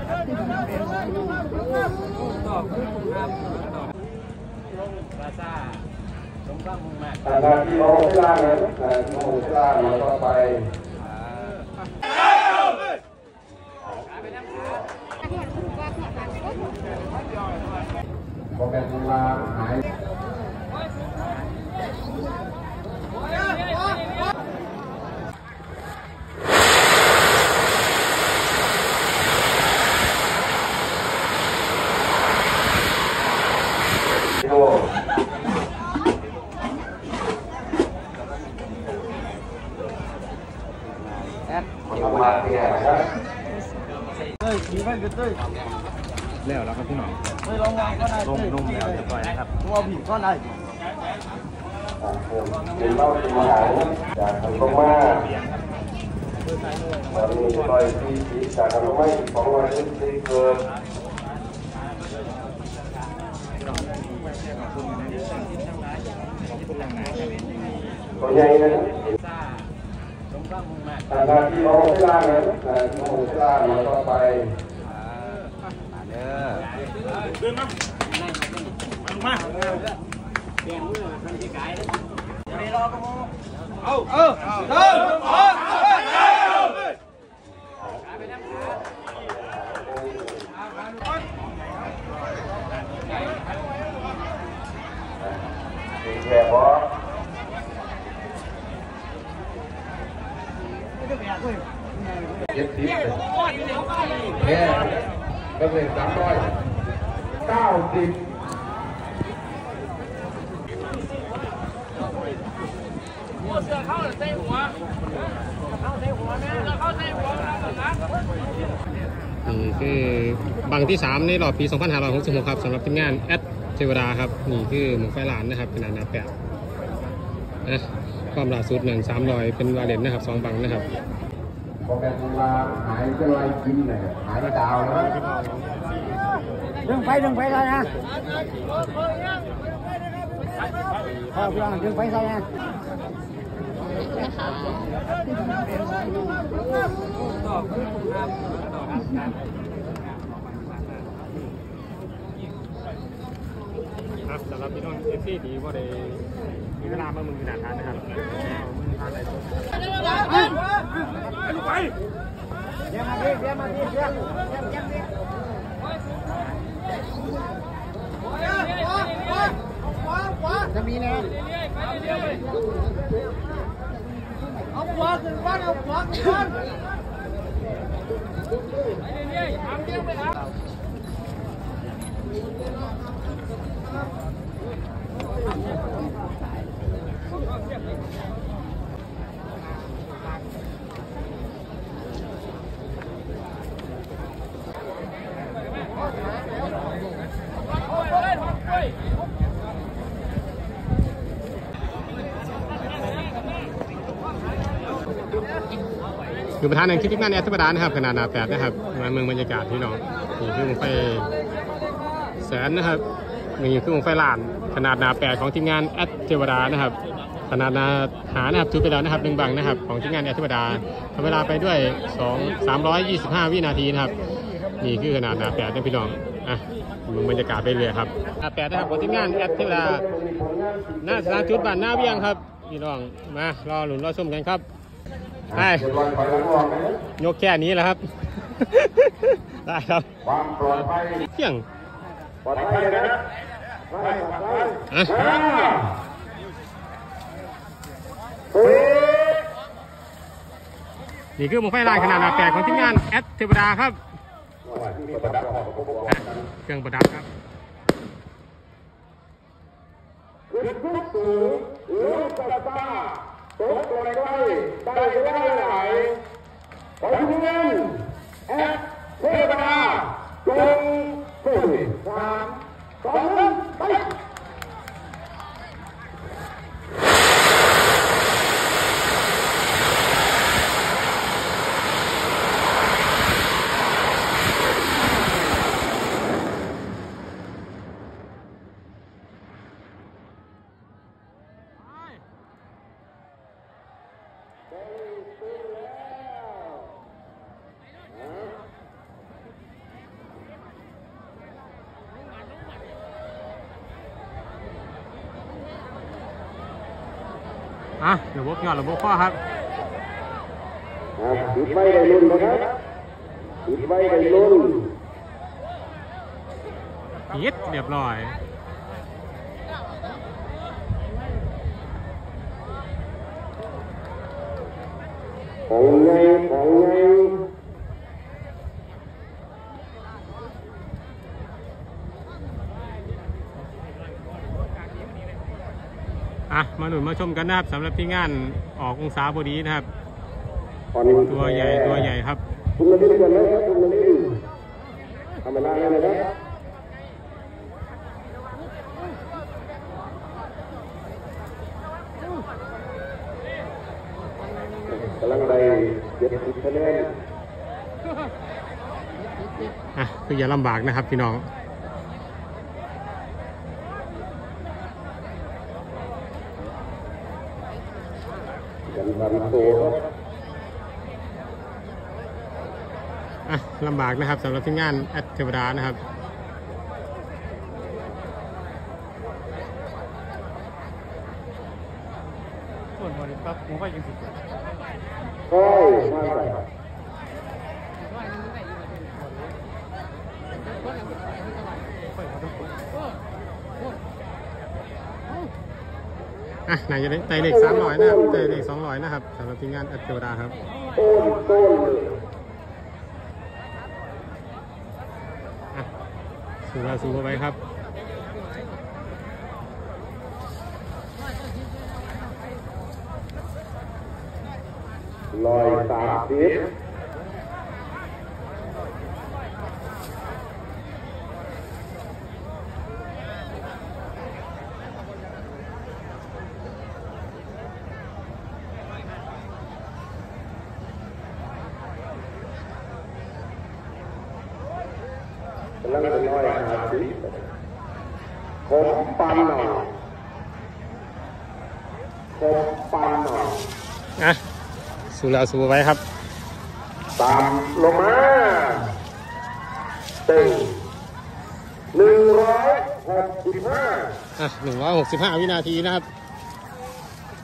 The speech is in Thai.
ปราซาสมบัติมุ่งมั่นที่โอเวลาเนี่ยโอเวลาเราต่อไปพอแกเวลาหายแล้วเราก็พี่น้องลงแล้วจะปล่อยนะครับว่าผิดก็ได้เป็นเล่าเป็นหางจากทางตรงมาตอนนี้ลอยที่จากทางตรงมา214เกินตัวใหญ่นะที่โอเวลาเนี่ยโอเวลาเราต่อไปเดินมาเปลี่ยนมือคนที่ไกลเลยรอก็มูเดินแค่พอ70แค่ก็เป็น390 เสื้อเข้าใส่หัวเข้าใส่หัวนะเราเข้าใส่หัวนะนี่คือบางที่3ในรอบปี 2566 ครับสำหรับทีมงานแอดเทวดาครับนี่คือหมวกไฟลานนะครับขนาดหนา8นะความล่าสุด1,300เป็นวาเลนนะครับ2บังนะครับพอแกเวลาหายจะลอยกินเลยหายดาวแล้วดึงไฟเลยนะพี่น้องดึงไฟใส่นะสำหรับพี่น้องเอฟซีดีว่าได้มีเวลามามึงขนาดนั้นนะครับไปเดี๋ยวมาดิจะมีนะเอาขวาขึ้นบ้านเอาขวาขึ้นบ้านไปเรื่อยๆทำเรื่องไปครับอยู่ประธานในคลิปงานแอดธรรมดานะครับขนาดหนา8นะครับมาเมืองบรรยากาศพี่น้องนี่คือวงไฟแสนนะครับนี่คือวงไฟลานขนาดหนา8ของทีมงานแอดเทวดานะครับขนาดหนาหานะครับจุดไปแล้วนะครับ1บังนะครับของทีมงานแอดเทวดาทำเวลาไปด้วย325 วินาทีนะครับนี่คือขนาดหนา8นะพี่น้องอ่ะดูบรรยากาศไปเรื่อยครับหนา8นะครับของทีมงานแอดเทวดาหน้าสถานจุดบ้านหน้าเวียงครับพี่น้องมารอหลุนรอชมกันครับไปยกแค่นี้แหละครับได้ครับความปลอดภัยเที่ยงปลอดภัยนะนี่คือหมวกไฟลายขนาด8ของทีมงานแอดเทวดาครับเครื่องประดับครับขึ้นทุกสูงหรือตะตาตกลงไปได้ไหลขอทีมงานแอดเทวดาจงสู้3 2 1ไประบบยอดระบบข้อครับติดไว้ในรุ่นนะครับติดไว้ในรุ่นยิดเรียบร้อยของไงมาหนุนมาชมกันนะครับสำหรับที่งานออกองศาพอดีนะครับตัวใหญ่ครับคุณมาดิ้นกันนะครับคุณมาดิ้นทำเวลาเลยนะครับกำลังได้70 คะแนนคืออย่าลำบากนะครับพี่น้องลำบากนะครับสำหรับที่งานแอดเทวดานะครับส่วนบริษัทผมก็ยังติดไหนจะได้เลข300นะครับได้เลข200นะครับสำหรับที่งานแอดเทวดาครับสู้ไปครับ 130แล้วก็150คมปันหน่อยสู้ไว้ครับตามลงมาตึง165 165 วินาทีนะครับ